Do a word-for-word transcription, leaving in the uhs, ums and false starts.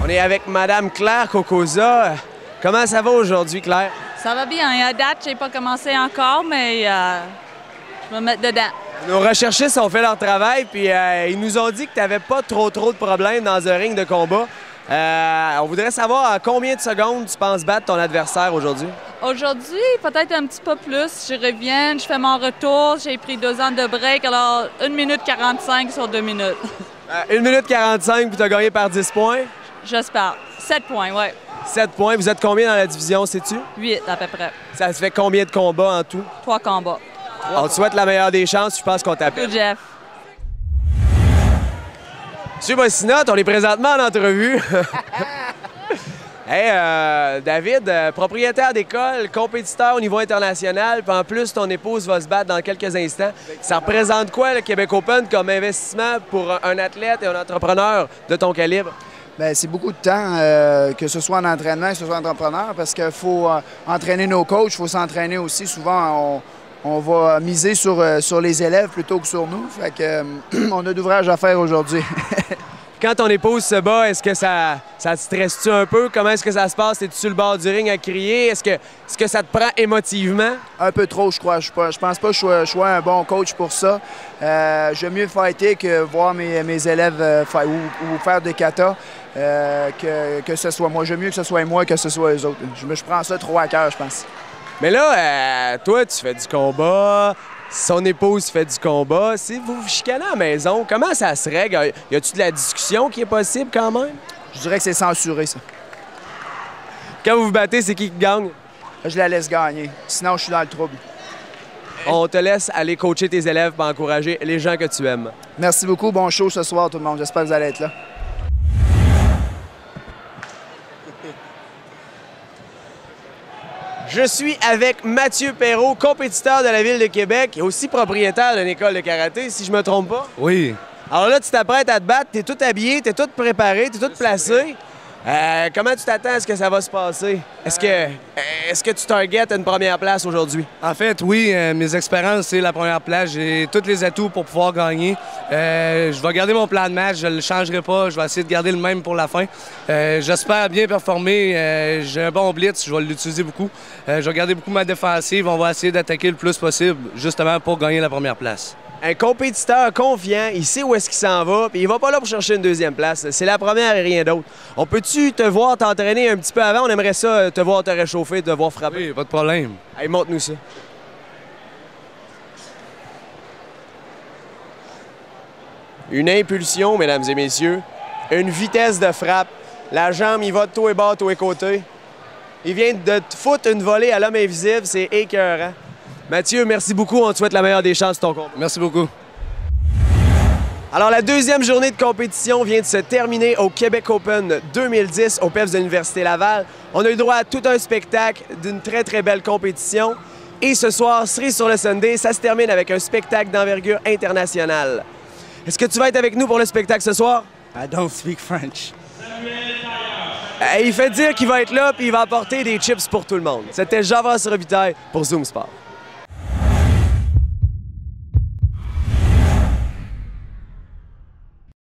On est avec Madame Claire Cocosa. Comment ça va aujourd'hui, Claire? Ça va bien. À date, j'ai pas commencé encore, mais euh, je vais me mettre dedans. Nos recherchistes ont fait leur travail, puis euh, ils nous ont dit que tu n'avais pas trop trop de problèmes dans un ring de combat. Euh, on voudrait savoir en combien de secondes tu penses battre ton adversaire aujourd'hui? Aujourd'hui, peut-être un petit peu plus. Je reviens, je fais mon retour. J'ai pris deux ans de break, alors une minute quarante-cinq sur deux minutes. Euh, une minute quarante-cinq, puis tu as gagné par dix points? J'espère. sept points, oui. sept points. Vous êtes combien dans la division, sais-tu? huit à peu près. Ça se fait combien de combats en tout? Trois combats. On te souhaite la meilleure des chances. Je pense qu'on t'appelle. Good, Jeff. Monsieur Bossinotte, on est présentement en entrevue. Hey, euh, David, euh, propriétaire d'école, compétiteur au niveau international, puis en plus, ton épouse va se battre dans quelques instants. Ça représente quoi, le Québec Open, comme investissement pour un athlète et un entrepreneur de ton calibre? Bien, c'est beaucoup de temps, euh, que ce soit en entraînement, que ce soit en entrepreneur, parce qu'il faut euh, entraîner nos coachs, il faut s'entraîner aussi. Souvent, on, on va miser sur, euh, sur les élèves plutôt que sur nous. Fait que, euh, on a d'ouvrage à faire aujourd'hui. Quand ton épouse se bat, est-ce que ça, ça te stresse-tu un peu? Comment est-ce que ça se passe? Es-tu sur le bord du ring à crier? Est-ce que, est-ce que ça te prend émotivement? Un peu trop, je crois. Je, je pense pas que je sois, je sois un bon coach pour ça. Euh, J'aime mieux fighter que voir mes, mes élèves euh, faire, ou, ou faire des katas, euh, que, que ce soit moi. J'aime mieux que ce soit moi que ce soit eux autres. Je, je prends ça trop à cœur, je pense. Mais là, euh, toi, tu fais du combat. Son épouse fait du combat. Si vous vous chicanez à la maison, comment ça se règle? Y a-tu de la discussion qui est possible quand même? Je dirais que c'est censuré, ça. Quand vous vous battez, c'est qui qui gagne? Je la laisse gagner. Sinon, je suis dans le trouble. On te laisse aller coacher tes élèves pour encourager les gens que tu aimes. Merci beaucoup. Bon show ce soir, tout le monde. J'espère que vous allez être là. Je suis avec Mathieu Perrault, compétiteur de la Ville de Québec et aussi propriétaire d'une école de karaté, si je me trompe pas. Oui. Alors là, tu t'apprêtes à te battre, t'es tout habillé, t'es tout préparé, t'es tout placé. Euh, comment tu t'attends à ce que ça va se passer? Est-ce que, est-ce que tu targetes une première place aujourd'hui? En fait, oui, euh, mes expériences, c'est la première place. J'ai tous les atouts pour pouvoir gagner. Euh, je vais garder mon plan de match, je ne le changerai pas. Je vais essayer de garder le même pour la fin. Euh, J'espère bien performer. Euh, J'ai un bon blitz, je vais l'utiliser beaucoup. Euh, je vais garder beaucoup ma défensive. On va essayer d'attaquer le plus possible, justement pour gagner la première place. Un compétiteur confiant, il sait où est-ce qu'il s'en va, puis il va pas là pour chercher une deuxième place. C'est la première et rien d'autre. On peut-tu te voir t'entraîner un petit peu avant? On aimerait ça, te voir te réchauffer, te voir frapper. Oui, pas de problème. Allez, montre-nous ça. Une impulsion, mesdames et messieurs. Une vitesse de frappe. La jambe, il va de tous et bas, de tous les côtés. Il vient de te foutre une volée à l'homme invisible. C'est écœurant. Mathieu, merci beaucoup. On te souhaite la meilleure des chances de ton combat. Merci beaucoup. Alors, la deuxième journée de compétition vient de se terminer au Québec Open deux mille dix au P E F de l'Université Laval. On a eu droit à tout un spectacle d'une très, très belle compétition. Et ce soir, cerise sur le Sunday, ça se termine avec un spectacle d'envergure internationale. Est-ce que tu vas être avec nous pour le spectacle ce soir? I don't speak French. Euh, il fait dire qu'il va être là puis il va apporter des chips pour tout le monde. C'était Javas Robitaille pour Zoom Sport.